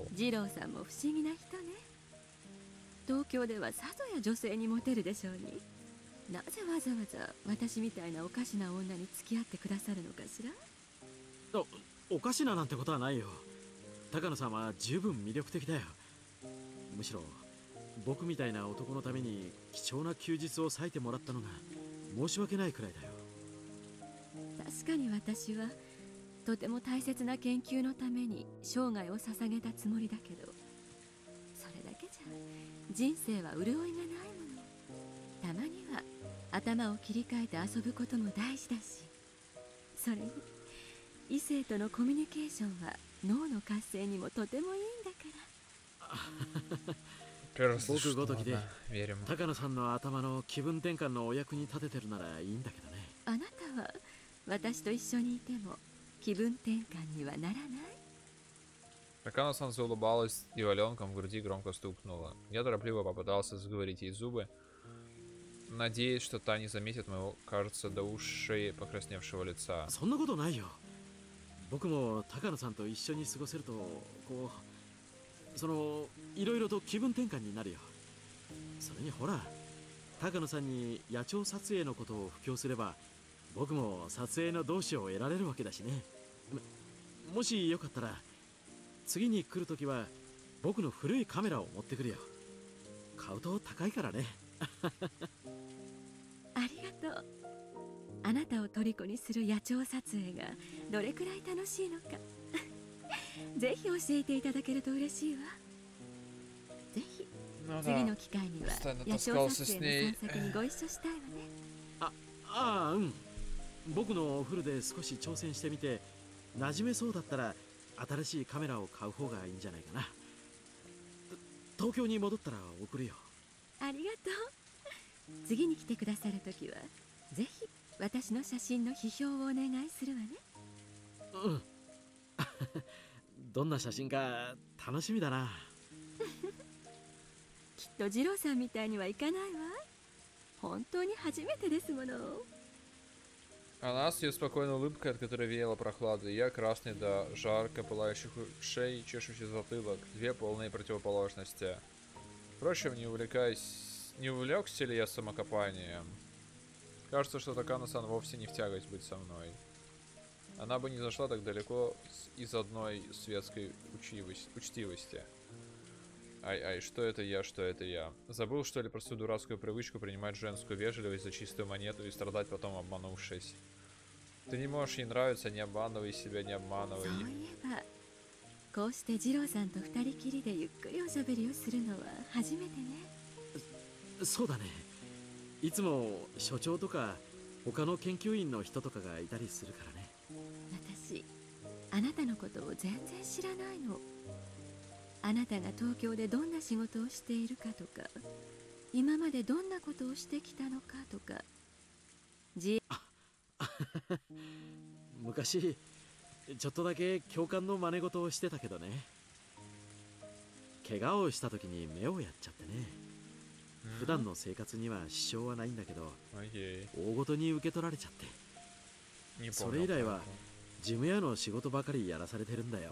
Первый раз 僕 слышу, ご что ときで ладно, верим. 高野さんの頭の気分転換のお役に立ててるならいいんだけどね。 あなたは私と一緒にいても気分転換にはならない。 Такана-сан заулыбалась и валенком в груди громко стукнула. Я торопливо попытался заговорить ей зубы, надеясь, что та не заметит моего, кажется, до ушей покрасневшего лица. そんなことないよ。僕も高野さんと一緒に過ごせるとこうそのいろいろと気分転換になるよ。それにほら、高野さんに野鳥撮影のことを布教すれば僕も撮影の同志を得られるわけだしね。も、もしよかったら次に来るときは僕の古いカメラを持ってくるよ。買うと高いからね。 ありがとう。あなたを虜にする野鳥撮影がどれくらい楽しいのかぜひ教えていただけると嬉しいわ。ぜひ次の機会には野鳥撮影の散策にご一緒したいわね。 あ、ああ、うん。僕のお風呂で少し挑戦してみて馴染めそうだったら新しいカメラを買う方がいいんじゃないかな。東京に戻ったら送るよ。 ありがとう。次に来てくださるときはぜひ私の写真の批評をお願いするわね。 うん。どんな写真か楽しみだな。 きっと二郎さんみたいにはいかないわ。本当に初めてですもの。 Она с ее спокойной улыбкой, от которой веяло прохладой, я красный до жарко пылающих ушей, чешущий затылок, две полные противоположности. Впрочем, не увлекаясь, не увлекся ли я самокопанием? Кажется, что Такана-сан вовсе не в тягость быть со мной. Она бы не зашла так далеко из одной светской учтивости. Ай-ай, что это я, что это я? Забыл, что ли, про свою дурацкую привычку принимать женскую вежливость за чистую монету и страдать потом, обманувшись? Ты не можешь ей нравиться, не обманывай себя, не обманывай. そういえばこうして二郎さんと二人きりでゆっくりおしゃべりをするのは初めてね。 そうだね。いつも所長とか他の研究員の人とかがいたりするからね。 私あなたのことを全然知らないの。あなたが東京でどんな仕事をしているかとか今までどんなことをしてきたのかとか。じ昔ちょっとだけ教官の真似事をしてたけどね。怪我をした時に目をやっちゃってね。普段の生活には支障はないんだけど大ごとに受け取られちゃって、それ以来は事務屋の仕事ばかりやらされてるんだよ。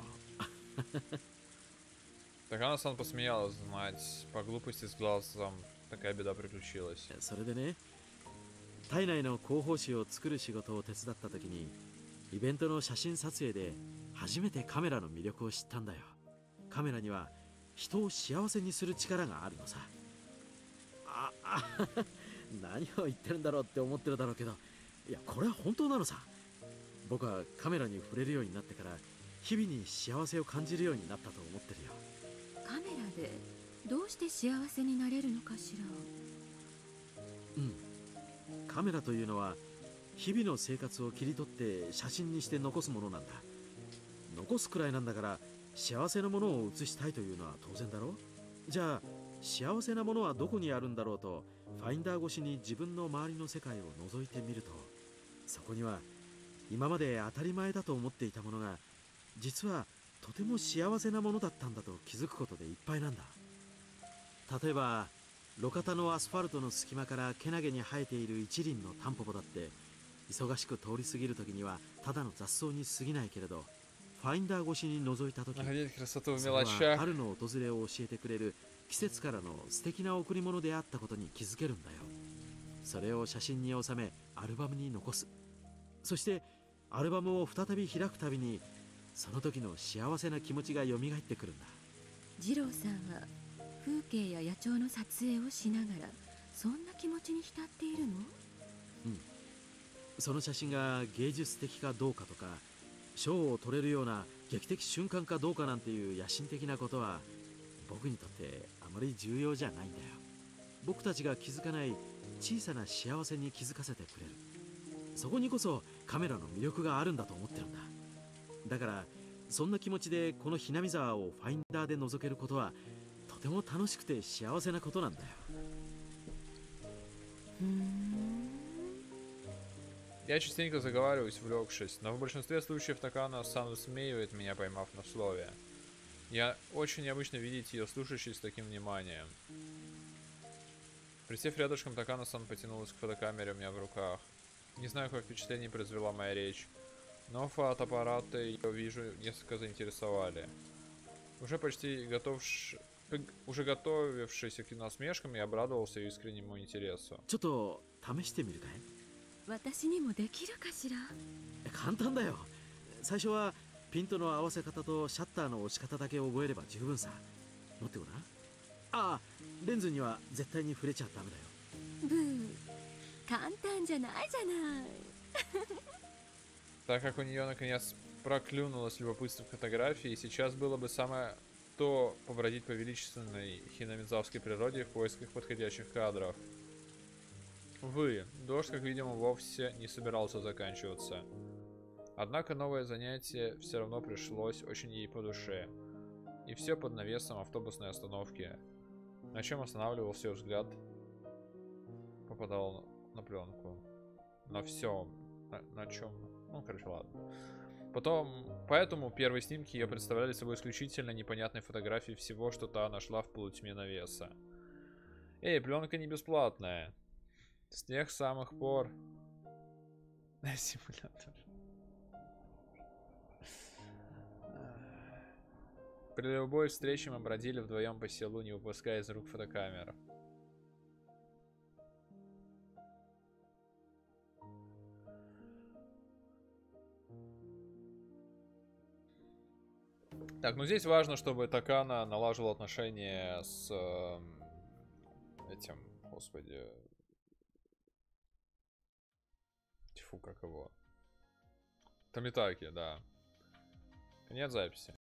Такана-сан посмеялась, знать, по глупости с глазом такая беда приключилась. それでね、体内の広報誌を作る仕事を手伝った時にイベントの写真撮影で初めてカメラの魅力を知ったんだよ。カメラには人を幸せにする力があるのさ。ああ何を言ってるんだろうって思ってるだろうけど、いやこれは本当なのさ。僕はカメラに触れるようになってから日々に幸せを感じるようになったと思ってるよ。 カメラでどうして幸せになれるのかしら。 うん、カメラというのは日々の生活を切り取って写真にして残すものなんだ。残すくらいなんだから幸せなものを写したいというのは当然だろう。じゃあ幸せなものはどこにあるんだろうとファインダー越しに自分の周りの世界を覗いてみると、そこには今まで当たり前だと思っていたものが実はとても幸せなものだったんだと気づくことでいっぱいなんだ。例えば路肩のアスファルトの隙間からけなげに生えている一輪のタンポポだって忙しく通り過ぎる時にはただの雑草に過ぎないけれど、ファインダー越しに覗いた時、それは春の訪れを教えてくれる季節からの素敵な贈り物であったことに気づけるんだよ。それを写真に収めアルバムに残す。そしてアルバムを再び開くたびにその時の幸せな気持ちがよみがえってくるんだ。 二郎さんは風景や野鳥の撮影をしながらそんな気持ちに浸っているの？ うん。その写真が芸術的かどうかとか賞を取れるような劇的瞬間かどうかなんていう野心的なことは僕にとってあまり重要じゃないんだよ。僕たちが気づかない小さな幸せに気づかせてくれる。そこにこそカメラの魅力があるんだと思ってるんだ。だからそんな気持ちでこのひなみ沢をファインダーで覗けることはととても楽しくて幸せなことなんだよ。 Я частенько заговариваюсь, увлекшись, но в большинстве случаев Такано-сан высмеивает меня, поймав на слове. Я очень необычно видеть ее слушающей с таким вниманием. Присев рядышком, Такано-сан потянулась к фотокамере у меня в руках. Не знаю, какое впечатление произвела моя речь, но фотоаппараты, я вижу, несколько заинтересовали. Уже почти готовш... уже готовившись к насмешкам, я обрадовался ее искреннему интересу. ちょっと試してみるかい？ 私にもできるかしら。 簡単だよ。最初はピントの合わせ方とシャッターの押し方だけ覚えれば十分さ。持ってごらん。ああ、レンズには絶対に触れちゃダメだよ。 ブー、簡単じゃないじゃない。 Так как у нее наконец проклюнулось любопытство к фотографии, сейчас было бы самое то побродить по величественной хинамидзавской природе в поисках подходящих кадров. Увы, дождь, как видимо, вовсе не собирался заканчиваться. Однако новое занятие все равно пришлось очень ей по душе. И все под навесом автобусной остановки. На чем останавливался ее взгляд, попадал на пленку. На всем. На, на чем? Ну, короче, ладно. Потом, поэтому первые снимки ее представляли собой исключительно непонятной фотографии всего, что та нашла в полутьме навеса. Эй, пленка не бесплатная. С тех самых пор... Симулятор. При любой встрече мы бродили вдвоем по селу, не выпуская из рук фотокамер. Так, ну здесь важно, чтобы Такано налаживал отношения с э, этим, господи, тьфу, как его, Томитаки, да. Конец записи.